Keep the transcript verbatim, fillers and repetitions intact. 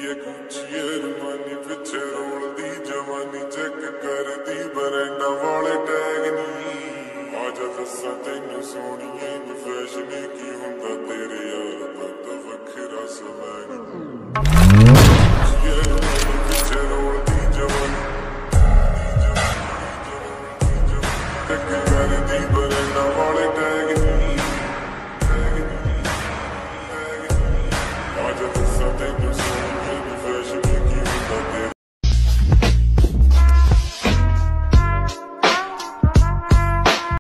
ये Gucci Armani पिछे रोलदी जवानी चेक करदी बरंडा वाले टैग नी आजा दस्सां तैनू सोहणिए